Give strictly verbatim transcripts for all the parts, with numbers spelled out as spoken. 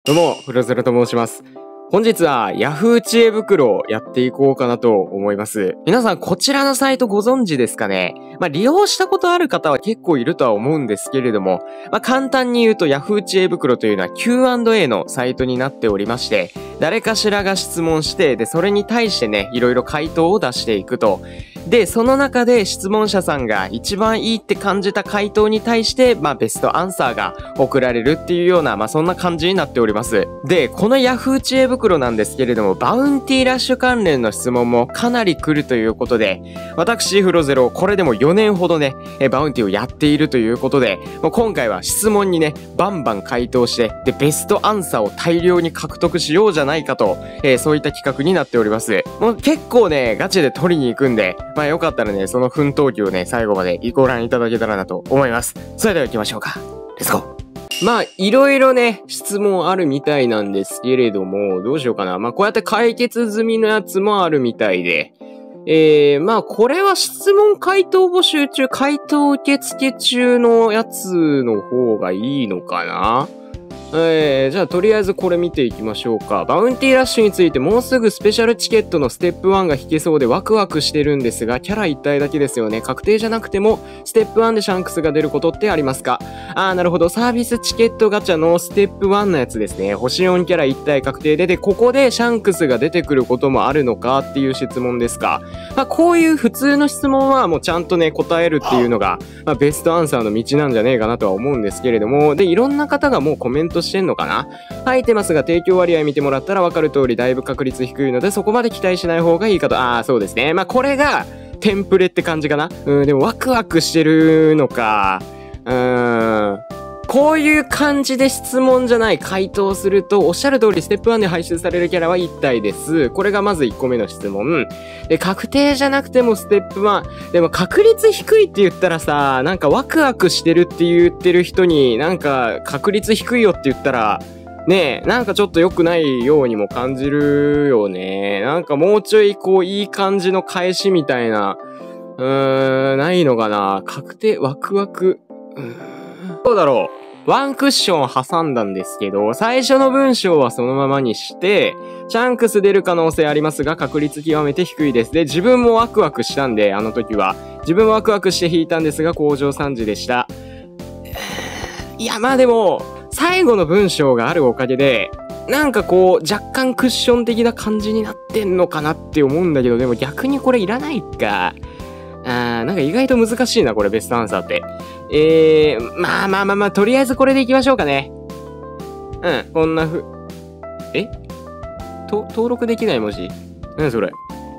どうも、フロゼロと申します。本日は Yahoo 知恵袋をやっていこうかなと思います。皆さんこちらのサイトご存知ですかね？まあ利用したことある方は結構いるとは思うんですけれども、まあ簡単に言うと Yahoo 知恵袋というのは キューアンドエー のサイトになっておりまして、誰かしらが質問して、で、それに対してね、いろいろ回答を出していくと。で、その中で質問者さんが一番いいって感じた回答に対して、まあベストアンサーが送られるっていうような、まあそんな感じになっております。で、この Yahoo 知恵袋なんですけれども、バウンティーラッシュ関連の質問もかなり来るということで、私、フロゼロ、これでもよねんほどね、バウンティーをやっているということで、もう今回は質問にね、バンバン回答して、で、ベストアンサーを大量に獲得しようじゃないかと、えー、そういった企画になっております。もう結構ね、ガチで取りに行くんで、まあよかったらね、その奮闘記をね、最後までご覧いただけたらなと思います。それでは行きましょうか。レッツゴー。まあ、いろいろね、質問あるみたいなんですけれども、どうしようかな。まあ、こうやって解決済みのやつもあるみたいで、えー、まあ、これは質問回答募集中、回答受付中のやつの方がいいのかな？えー、じゃあとりあえずこれ見ていきましょうか。バウンティーラッシュについてもうすぐスペシャルチケットのステップワンが引けそうでワクワクしてるんですが、キャラ一体だけですよね。確定じゃなくてもステップワンでシャンクスが出ることってありますか？あー、なるほど。サービスチケットガチャのステップワンのやつですね。星よんキャラ一体確定で、で、ここでシャンクスが出てくることもあるのかっていう質問ですか。まあ、こういう普通の質問はもうちゃんとね、答えるっていうのが、まあ、ベストアンサーの道なんじゃねえかなとは思うんですけれども、で、いろんな方がもうコメントしてんのかな？書いてますが、提供割合見てもらったら分かる通りだいぶ確率低いので、そこまで期待しない方がいいかと。ああ、そうですね。まあ、これがテンプレって感じかな。うん、でもワクワクしてるのか。うーん。こういう感じで質問じゃない回答すると、おっしゃる通りステップワンで配信されるキャラはいち体です。これがまずいっこめの質問。で、確定じゃなくてもステップワン。でも確率低いって言ったらさ、なんかワクワクしてるって言ってる人に、なんか確率低いよって言ったら、ねえ、なんかちょっと良くないようにも感じるよね。なんかもうちょいこういい感じの返しみたいな、うーん、ないのかな。確定、ワクワク。うーん、どうだろう。ワンクッションを挟んだんですけど、最初の文章はそのままにして、シャンクス出る可能性ありますが、確率極めて低いです。で、自分もワクワクしたんで、あの時は。自分もワクワクして引いたんですが、工場さんじでした。いや、まあでも、最後の文章があるおかげで、なんかこう、若干クッション的な感じになってんのかなって思うんだけど、でも逆にこれいらないか。あー、なんか意外と難しいな、これベストアンサーって。えー、まあまあまあまあ、とりあえずこれでいきましょうかね。うん、こんなふ、えと、登録できない文字？何それ？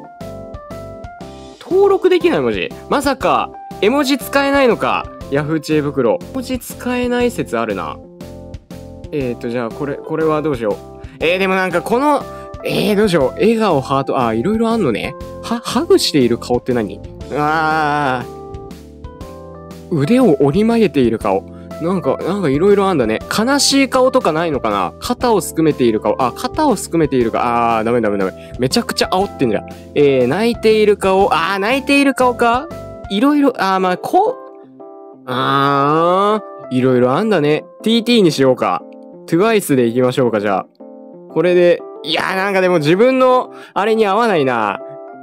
登録できない文字？まさか、絵文字使えないのか？ヤフー知恵袋。絵文字使えない説あるな。えーと、じゃあ、これ、これはどうしよう。えー、でもなんかこの、えー、どうしよう。笑顔、ハート、あー、いろいろあんのね。は、ハグしている顔って何？あー、腕を折り曲げている顔。なんか、なんかいろいろあんだね。悲しい顔とかないのかな？肩をすくめている顔。あ、肩をすくめているか。あー、ダメダメダメ。めちゃくちゃ煽ってんじゃん。えー、泣いている顔。あー、泣いている顔か？いろいろ、あー、まあ、こう、あー、いろいろあんだね。ティーティー にしようか。トゥワイスでいきましょうか、じゃあ。これで、いやーなんかでも自分の、あれに合わないな。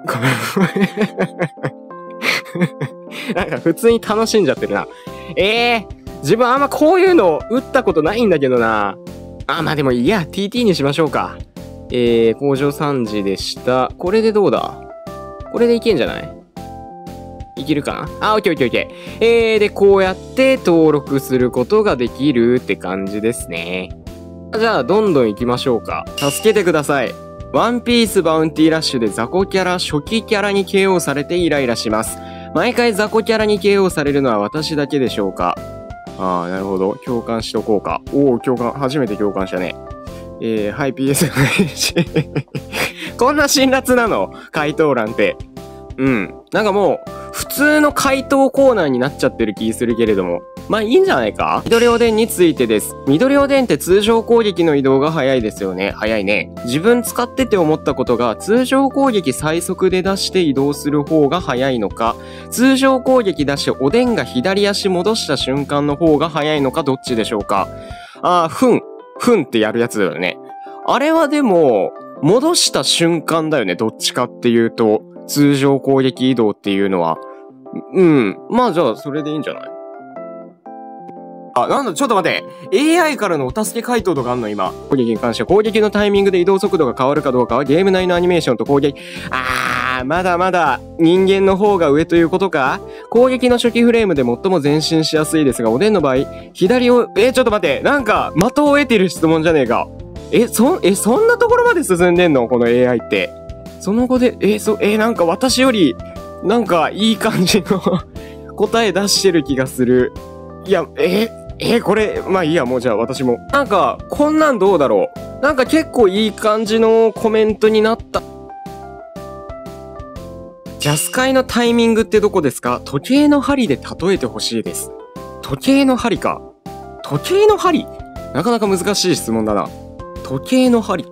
なんか普通に楽しんじゃってるな。ええー、自分あんまこういうの打ったことないんだけどな。あ、まあでもいいや、ティーティー にしましょうか。えー、工場さんじでした。これでどうだ？これでいけんじゃない？いけるかなあ、オッケーオッケーオッケー。えー、で、こうやって登録することができるって感じですね。じゃあ、どんどん行きましょうか。助けてください。ワンピースバウンティーラッシュで雑魚キャラ、初期キャラに ケーオー されてイライラします。毎回雑魚キャラに ケーオー されるのは私だけでしょうか？あー、なるほど。共感しとこうか。おー、共感。初めて共感したね。えー、はい、ピーエス こんな辛辣なの？回答欄って。うん。なんかもう、普通の回答コーナーになっちゃってる気するけれども。まあいいんじゃないか？緑おでんについてです。緑おでんって通常攻撃の移動が早いですよね。早いね。自分使ってて思ったことが、通常攻撃最速で出して移動する方が早いのか、通常攻撃出しておでんが左足戻した瞬間の方が早いのか、どっちでしょうか？あー、ふん。 ふんってやるやつだよね。あれはでも、戻した瞬間だよね。どっちかっていうと、通常攻撃移動っていうのは。うん。まあじゃあ、それでいいんじゃない？あ、なんだ、ちょっと待って。エーアイ からのお助け回答とかあんの今。攻撃に関しては、攻撃のタイミングで移動速度が変わるかどうかは、ゲーム内のアニメーションと攻撃。あー、まだまだ、人間の方が上ということか？攻撃の初期フレームで最も前進しやすいですが、おでんの場合、左を、えー、ちょっと待って。なんか、的を得てる質問じゃねえか。え、そ、え、そんなところまで進んでんの？この エーアイ って。その後で、え、そ、え、なんか私より、なんか、いい感じの答え出してる気がする。いや、え、え、これ、まあいいや、もうじゃあ私も。なんか、こんなんどうだろう。なんか結構いい感じのコメントになった。ジャス会のタイミングってどこですか？時計の針で例えてほしいです。時計の針か。時計の針？なかなか難しい質問だな。時計の針。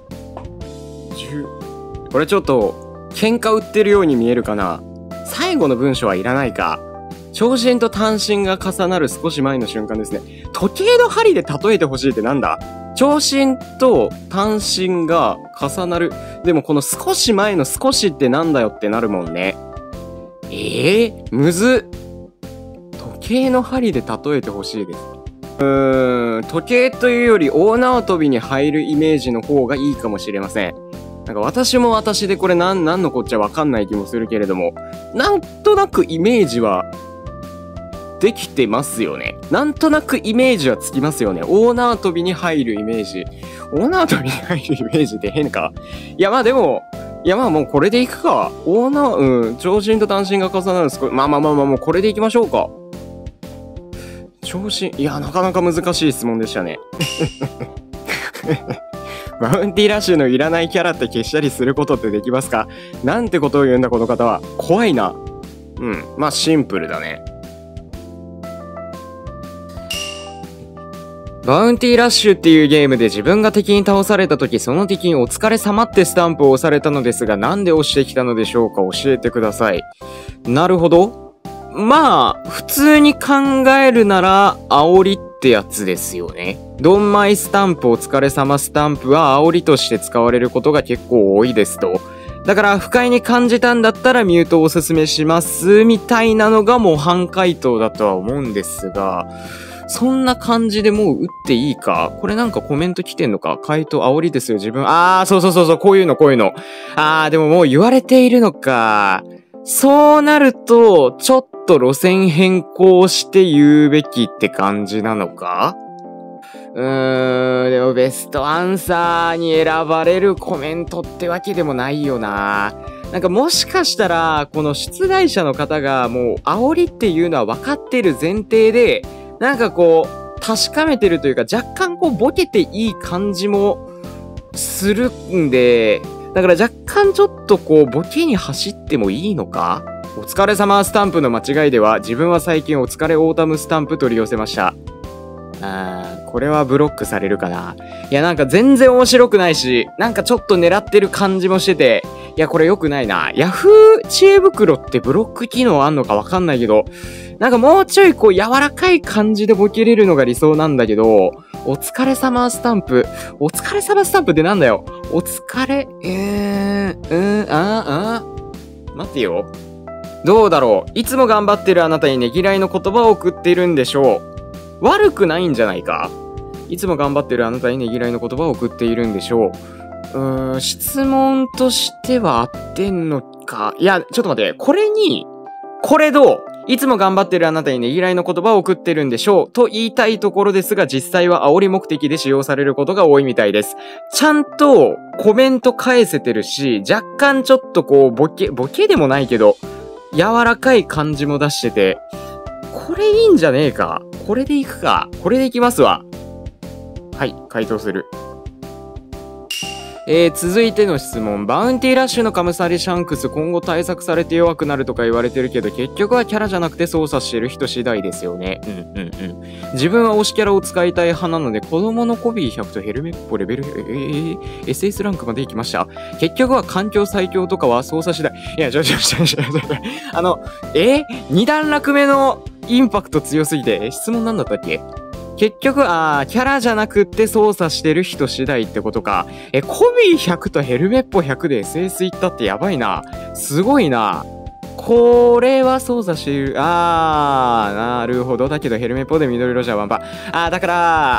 これちょっと、喧嘩売ってるように見えるかな。最後の文章はいらないか。長針と短針が重なる少し前の瞬間ですね。時計の針で例えてほしいってなんだ？長針と短針が重なる。でもこの少し前の少しってなんだよってなるもんね。ええー、むずっ。時計の針で例えてほしいです。うーん、時計というより大縄跳びに入るイメージの方がいいかもしれません。なんか私も私でこれなん、なんのこっちゃわかんない気もするけれども、なんとなくイメージはできてますよね。なんとなくイメージはつきますよね。大縄跳びに入るイメージ。大縄跳びに入るイメージって変か？いやまあでも、いやまあもうこれでいくか。大縄、うん、長針と短針が重なるすこまあまあまあまあもうこれでいきましょうか。長針、いやなかなか難しい質問でしたね。バウンティーラッシュのいらないキャラって消したりすることってできますか？なんてことを言うんだこの方は。怖いな。うん。まあシンプルだね。バウンティーラッシュっていうゲームで自分が敵に倒された時、その敵にお疲れ様ってスタンプを押されたのですが、なんで押してきたのでしょうか？教えてください。なるほど。まあ、普通に考えるなら、煽りってやつですよね。ドンマイスタンプ、お疲れ様スタンプは煽りとして使われることが結構多いですと。だから不快に感じたんだったらミュートをおすすめしますみたいなのが模範回答だとは思うんですが、そんな感じでもう打っていいか？これなんかコメント来てんのか？回答煽りですよ自分。あーそうそうそうそう、こういうのこういうの。あーでももう言われているのか。そうなるとちょっと路線変更して言うべきって感じなのか？うーん、でもベストアンサーに選ばれるコメントってわけでもないよな。なんかもしかしたらこの出題者の方がもう煽りっていうのは分かってる前提でなんかこう確かめてるというか若干こうボケていい感じもするんで、だから若干ちょっとこうボケに走ってもいいのか？お疲れ様スタンプの間違いでは自分は最近お疲れオータムスタンプ取り寄せました。あーこれはブロックされるかな。いやなんか全然面白くないし、なんかちょっと狙ってる感じもしてて、いやこれ良くないな。ヤフー知恵袋ってブロック機能あんのかわかんないけど、なんかもうちょいこう柔らかい感じでボケれるのが理想なんだけど、お疲れ様スタンプ、お疲れ様スタンプってなんだよ。お疲れ、えー、うん、あー、あ、待ってよ。どうだろう。いつも頑張ってるあなたにねぎらいの言葉を送っているんでしょう。悪くないんじゃないか？いつも頑張ってるあなたにねぎらいの言葉を送っているんでしょう。うーん、質問としては合ってんのか。いや、ちょっと待って。これに、これどう？いつも頑張ってるあなたにねぎらいの言葉を送ってるんでしょうと言いたいところですが、実際は煽り目的で使用されることが多いみたいです。ちゃんとコメント返せてるし、若干ちょっとこう、ボケ、ボケでもないけど、柔らかい感じも出してて、これいいんじゃねえか。これでいくか。これでいきますわ。はい、回答する。えー、続いての質問。バウンティーラッシュのカムサリシャンクス、今後対策されて弱くなるとか言われてるけど、結局はキャラじゃなくて操作してる人次第ですよね。うんうんうん。自分は推しキャラを使いたい派なので、子供のコビーひゃくとヘルメッポレベル、えー、エスエス ランクまで行きました。結局は環境最強とかは操作次第。いや、ちょちょちょちょちょ。あの、えー、二段落目のインパクト強すぎて、質問なんだったっけ？ 結局、あー、キャラじゃなくって操作してる人次第ってことか。え、コビーひゃくとヘルメッポひゃくで エスエス いったってやばいな。すごいな。これは操作している。あー、なるほど。だけどヘルメッポで緑色じゃワンパン。あー、だから、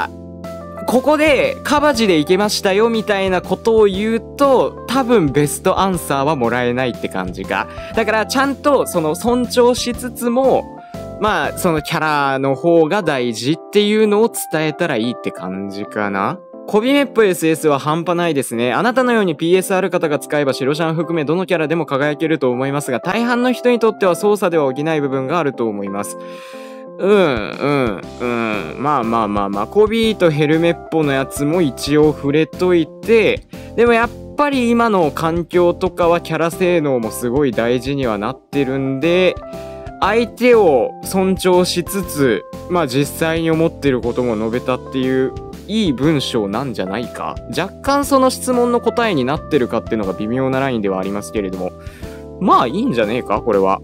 ここでカバジでいけましたよみたいなことを言うと、多分ベストアンサーはもらえないって感じか。だからちゃんとその尊重しつつも、まあそのキャラの方が大事っていうのを伝えたらいいって感じかな。コビメッポ エスエス は半端ないですね。あなたのように ピーエス ある方が使えば白シャン含めどのキャラでも輝けると思いますが、大半の人にとっては操作では補え部分があると思います。うん、うん、うん。まあまあまあまあ、コビーとヘルメッポのやつも一応触れといて、でもやっぱり今の環境とかはキャラ性能もすごい大事にはなってるんで、相手を尊重しつつ、まあ実際に思ってることも述べたっていう、いい文章なんじゃないか。若干その質問の答えになってるかっていうのが微妙なラインではありますけれども。まあいいんじゃねえか、これは。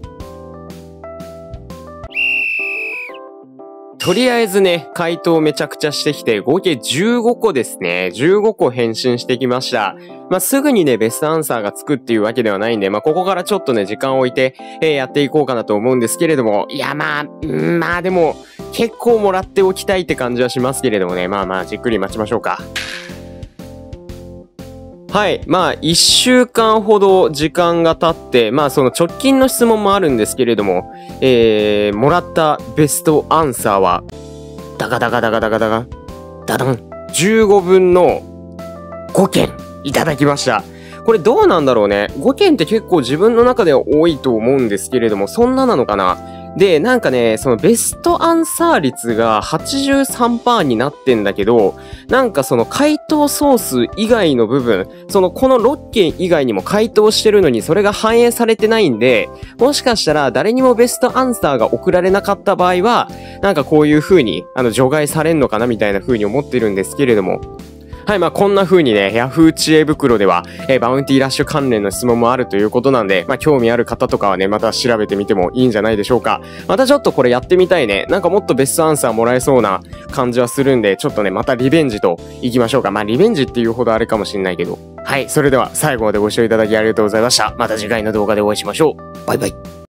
とりあえずね、回答めちゃくちゃしてきて、合計じゅうごこですね。じゅうごこ返信してきました。まあ、すぐにね、ベストアンサーがつくっていうわけではないんで、まあ、ここからちょっとね、時間を置いて、えー、やっていこうかなと思うんですけれども、いや、まあ、んまあでも、結構もらっておきたいって感じはしますけれどもね、まあまあ、じっくり待ちましょうか。はい。まあ、一週間ほど時間が経って、まあ、その直近の質問もあるんですけれども、えー、もらったベストアンサーは、ダガダガダガダガダガ、ダダン、じゅうごぶんのごけんいただきました。これどうなんだろうね。ごけんって結構自分の中では多いと思うんですけれども、そんななのかな。で、なんかね、そのベストアンサー率が はちじゅうさんパーセント になってんだけど、なんかその回答総数以外の部分、そのこのろっけん以外にも回答してるのにそれが反映されてないんで、もしかしたら誰にもベストアンサーが送られなかった場合は、なんかこういう風に、あの、除外されんのかなみたいな風に思ってるんですけれども、はい、まあこんな風にね、Yahoo 知恵袋では、えー、バウンティーラッシュ関連の質問もあるということなんで、まあ興味ある方とかはね、また調べてみてもいいんじゃないでしょうか。またちょっとこれやってみたいね。なんかもっとベストアンサーもらえそうな感じはするんで、ちょっとね、またリベンジと行きましょうか。まあリベンジっていうほどあれかもしんないけど。はい、それでは最後までご視聴いただきありがとうございました。また次回の動画でお会いしましょう。バイバイ。